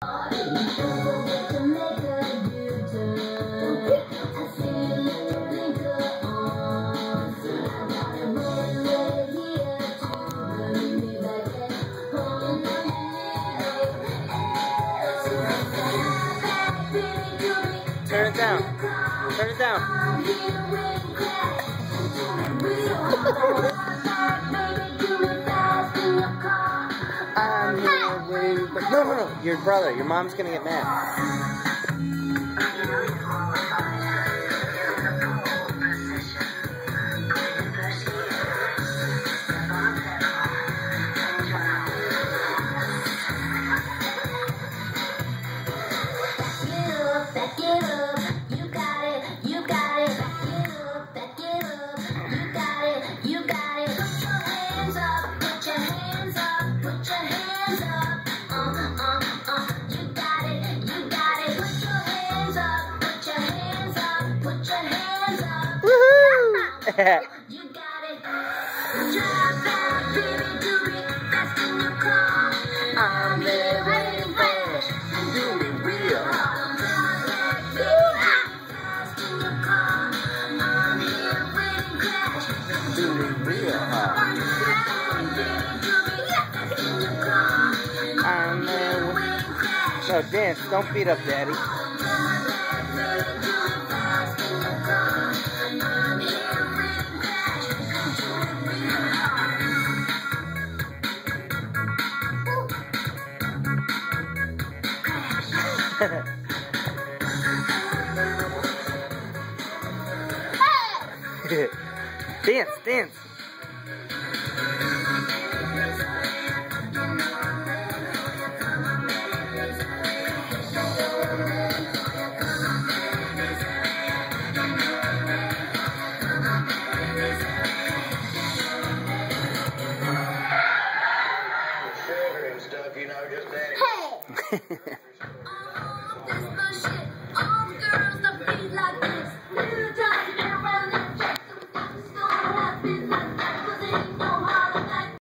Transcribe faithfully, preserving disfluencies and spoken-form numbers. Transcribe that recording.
Turn it down. Turn it down. I'm here waiting for... No, no, no. Your brother. Your mom's gonna get mad. You got it. Drive that baby, do it fast in your car. I'm living fast, do it real. Drive that baby, fast in your car. I'm here waiting crash, do it real hard. I'm here waiting crash. So dance, don't beat up daddy. Dance, dance. Hey.